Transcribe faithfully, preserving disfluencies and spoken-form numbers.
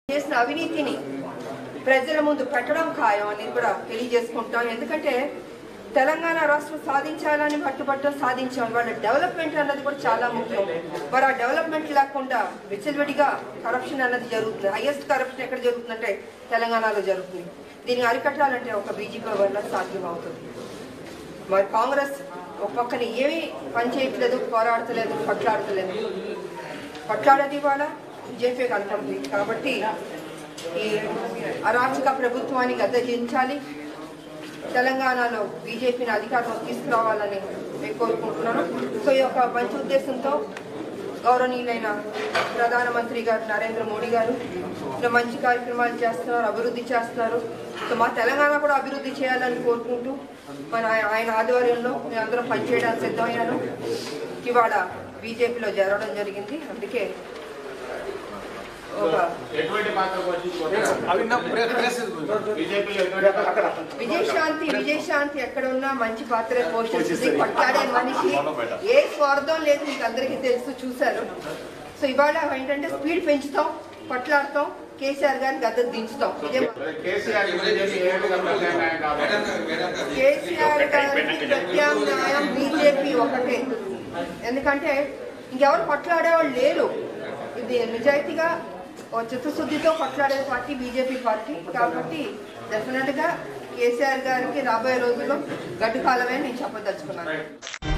చేసిన అవినీతిని ప్రజల ముందు పెట్టడం ఖాయం అని కూడా తెలియజేసుకుంటాం. ఎందుకంటే తెలంగాణ రాష్ట్రం సాధించాలని పట్టుబట్టం సాధించాం. వాళ్ళ డెవలప్మెంట్ అన్నది కూడా చాలా ముఖ్యం. మరి ఆ డెవలప్మెంట్ లేకుండా విచ్చలవిడిగా కరప్షన్ అన్నది జరుగుతుంది. హైయెస్ట్ కరప్షన్ ఎక్కడ జరుగుతుందంటే తెలంగాణలో జరుగుతుంది. దీన్ని అరికట్టాలంటే ఒక బీజేపీ వల్ల సాధ్యం అవుతుంది. మరి కాంగ్రెస్ ఒక పక్కన ఏమీ పని చేయట్లేదు, పోరాడతలేదు, పట్లాడతలేదు. పట్లాడేది వాళ్ళ బీజేపీ కనపడుతుంది. కాబట్టి ఈ అరాచక ప్రభుత్వాన్ని గద్దెదించాలి, తెలంగాణలో బీజేపీని అధికారంలో తీసుకురావాలని నేను కోరుకుంటున్నాను. సో ఈ యొక్క మంచి ఉద్దేశంతో గౌరవనీయులైన ప్రధానమంత్రి గారు నరేంద్ర మోడీ గారు ఇలా మంచి కార్యక్రమాలు చేస్తున్నారు, అభివృద్ధి చేస్తున్నారు. సో మా తెలంగాణ కూడా అభివృద్ధి చేయాలని కోరుకుంటూ మన ఆయన ఆధ్వర్యంలో మేమందరం పనిచేయడానికి సిద్ధమయ్యాను. ఇవాళ బీజేపీలో చేరడం జరిగింది. అందుకే విజయశాంతి విజయశాంతి ఎక్కడ ఉన్నా మంచి పాత్ర పోషిస్తుంది. కొట్లాడే మనిషి, ఏ స్వార్థం లేదు, మీకు అందరికీ తెలుసు, చూశారు. సో ఇవాళ ఏంటంటే స్పీడ్ పెంచుతాం, కొట్లాడతాం, కేసీఆర్ గారిని గద్దె దించుతాం. కేసీఆర్ గారికి ప్రత్యామ్నాయం బీజేపీ ఒకటే. ఎందుకంటే ఇంకెవరు కొట్లాడేవాళ్ళు లేరు. ఇది నిజాయితీగా చిత్తశుద్ధితో కొట్లాడే పార్టీ బీజేపీ పార్టీ. కాబట్టి డెఫినెట్ గా కేసీఆర్ గారికి రాబోయే రోజుల్లో గడ్డు కాలమే నేను చెప్పదలుచుకున్నాను.